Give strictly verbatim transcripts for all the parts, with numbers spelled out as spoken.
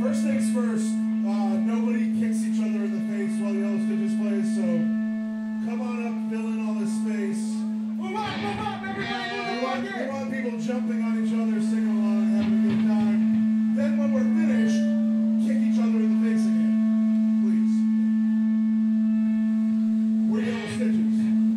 First things first, uh, nobody kicks each other in the face while Yellow Stitches plays, so come on up, fill in all this space. Move up, move up, everybody! We want, we want people jumping on each other, singing along, having a good time. Then when we're finished, kick each other in the face again, please. We're Yellow Stitches.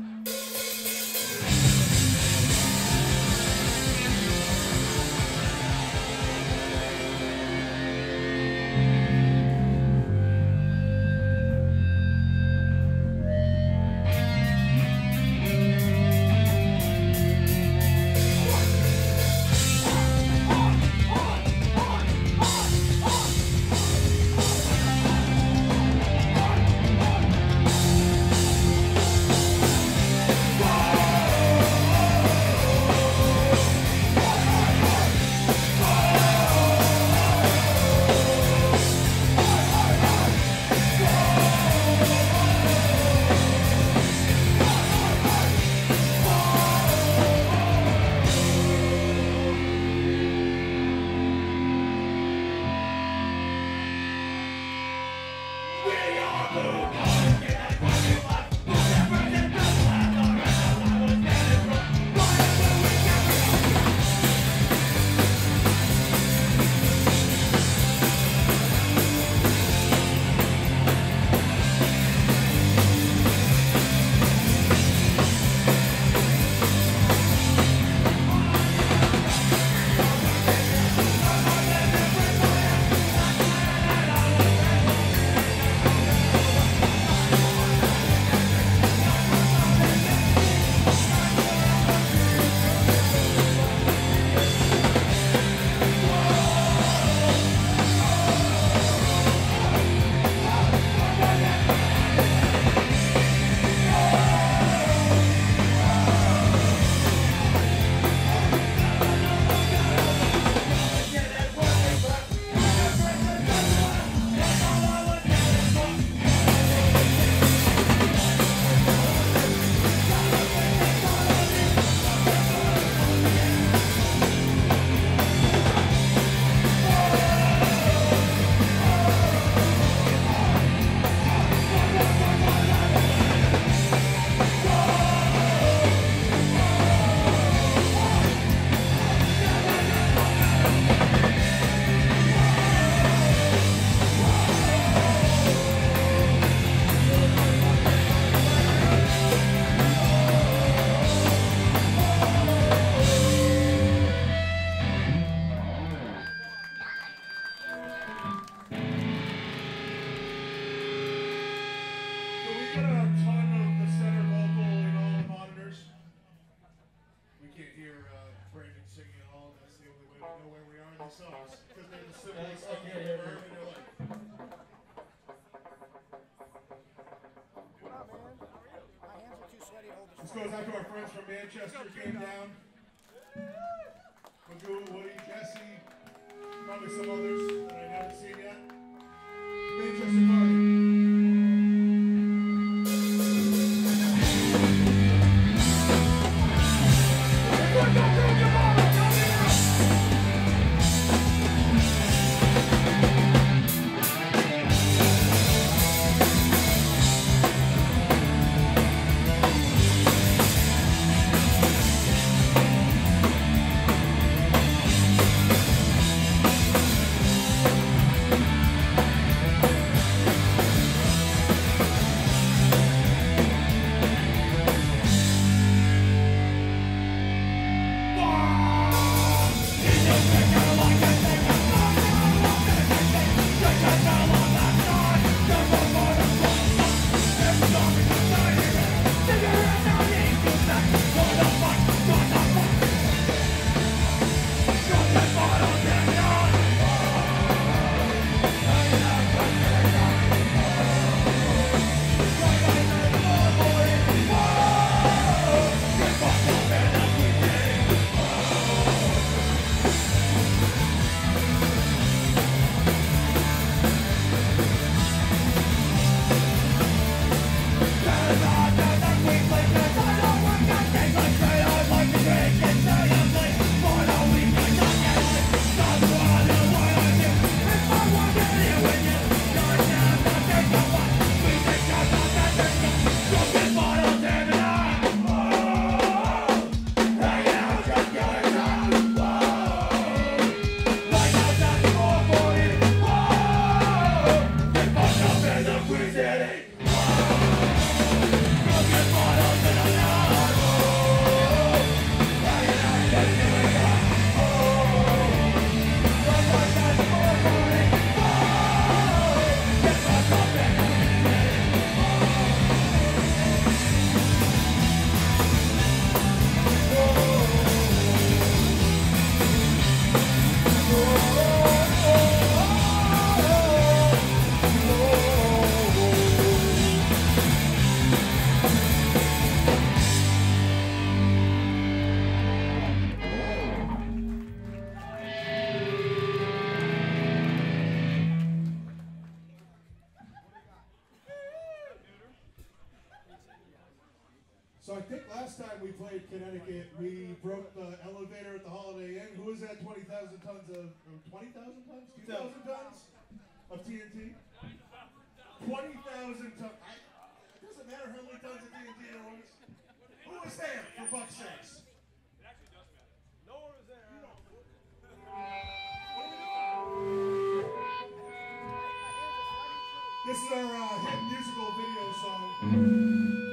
This goes out to our friends from Manchester, came down. Magoo, Woody, Jesse, probably some others that I haven't seen yet. Manchester party. last time we played Connecticut, we broke the elevator at the Holiday Inn. Who was that? twenty thousand tons of, twenty thousand tons? two thousand tons of T N T? twenty thousand tons. I, it doesn't matter how many tons of T N T there was. Who was there, for fuck's sakes? It actually does matter. No one was there. This is our uh, hit musical video song.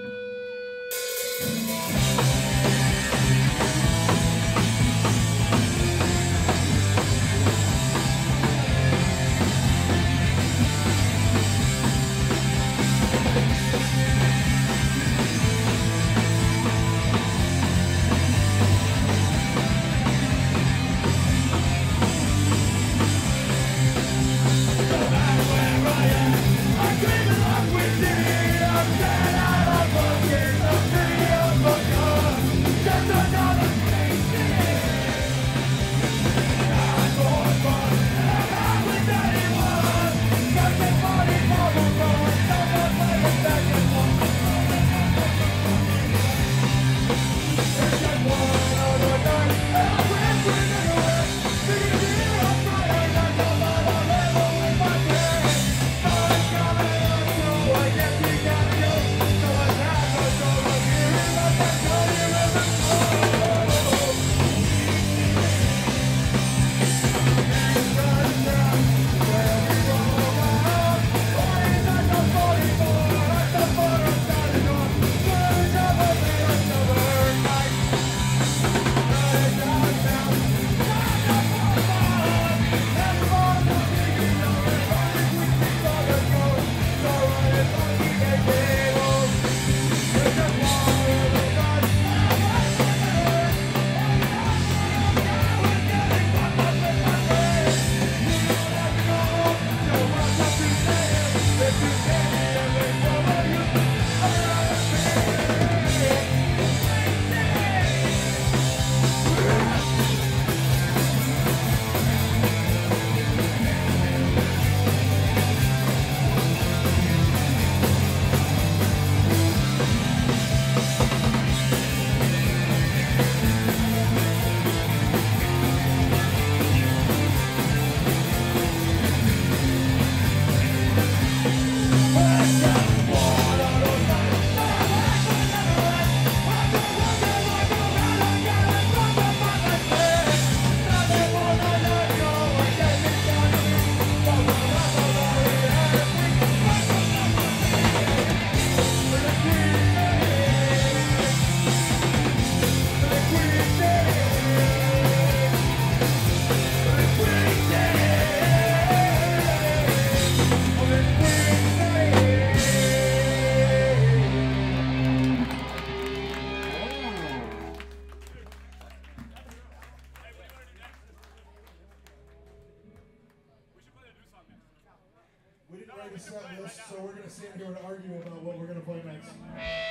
We didn't write a set list, so we're going to sit here and argue about what we're going to play next. No,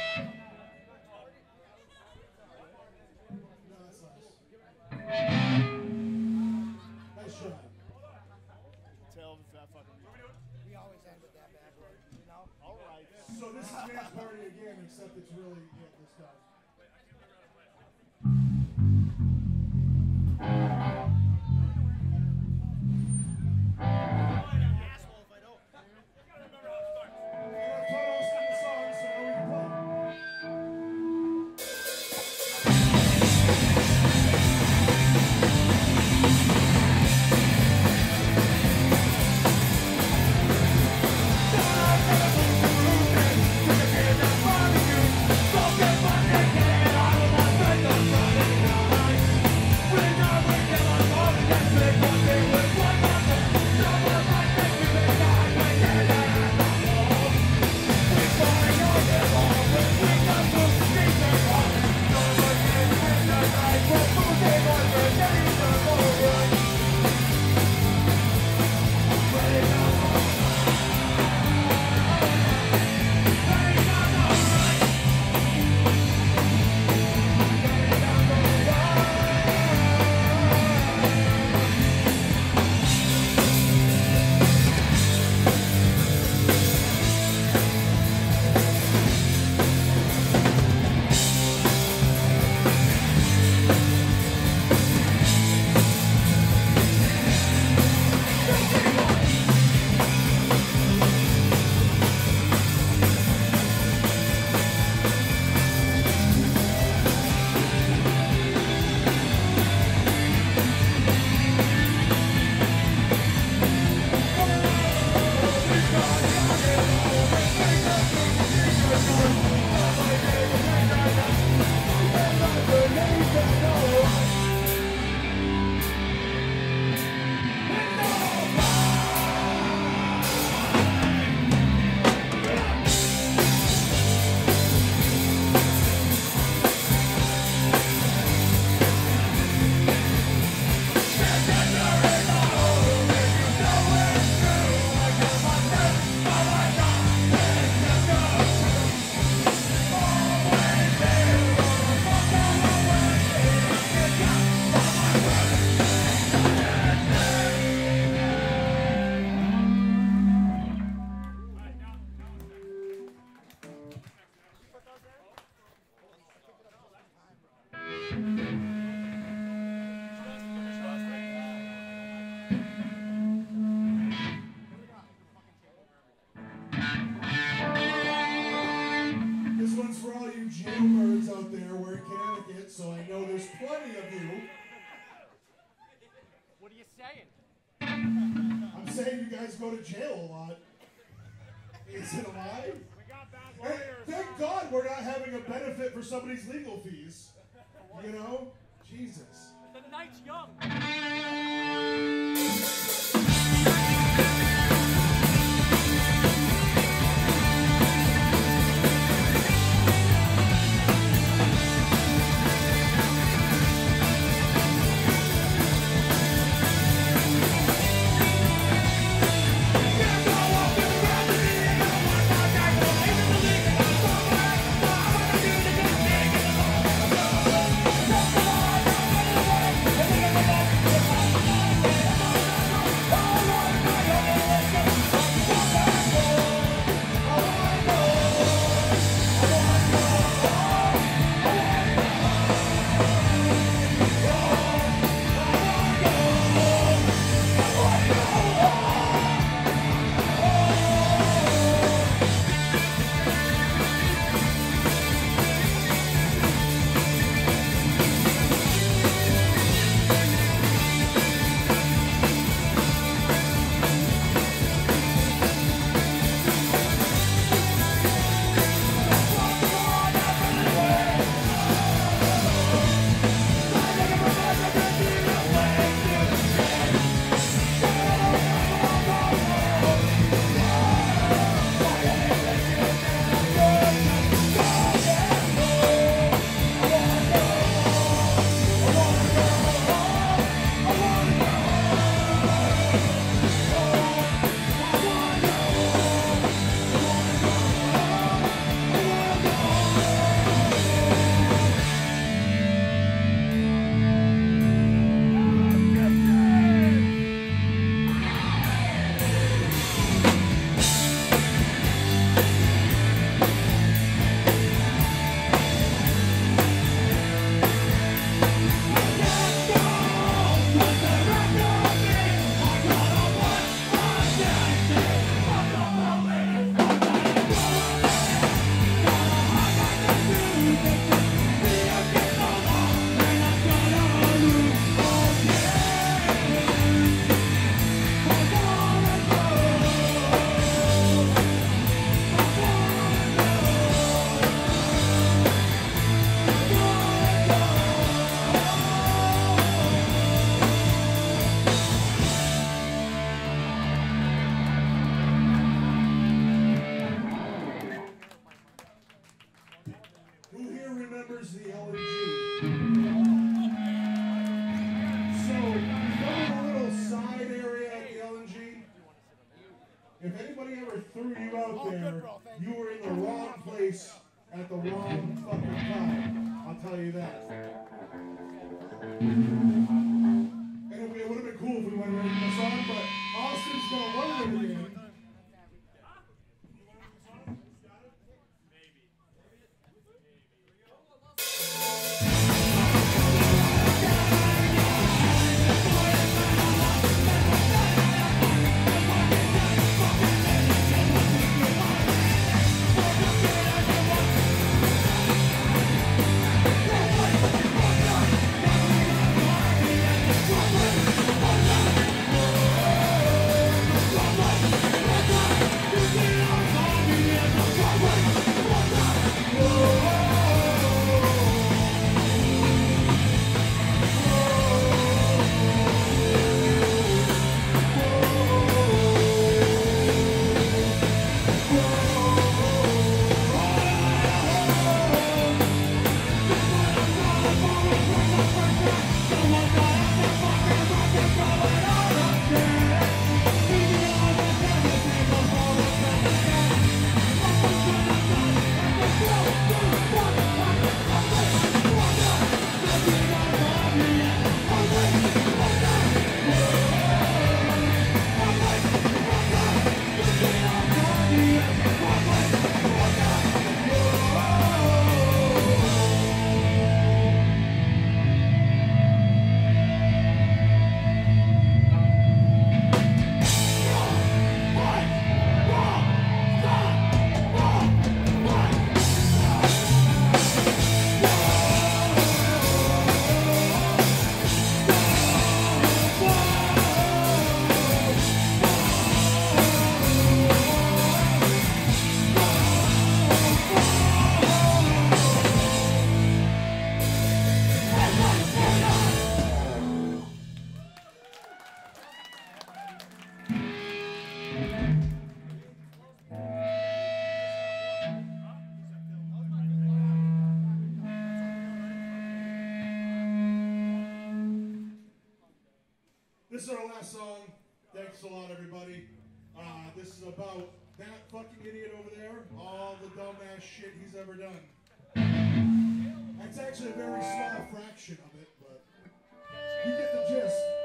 that's nice. Nice shot. Tell if that fucking. We always end with that bad word, you know? All right. So this is Man's Party again, except it's really yeah, this time. Don't get my name. saying? I'm saying you guys go to jail a lot. Is it alive? We got bad Hey, lawyers. thank God we're not having a benefit for somebody's legal fees. You know? Jesus. The night's young. Who here remembers the L and G? So, remember the little side area at the L and G? If anybody ever threw you out Oh, good, there, bro. Thank you were in the wrong place at the wrong fucking time. I'll tell you that. And it, it would have been cool if we went right in the song, but Austin's gonna learn it again. Maybe. Thanks a lot, everybody. Uh, this is about that fucking idiot over there, all the dumbass shit he's ever done. That's actually a very small fraction of it, but you get the gist.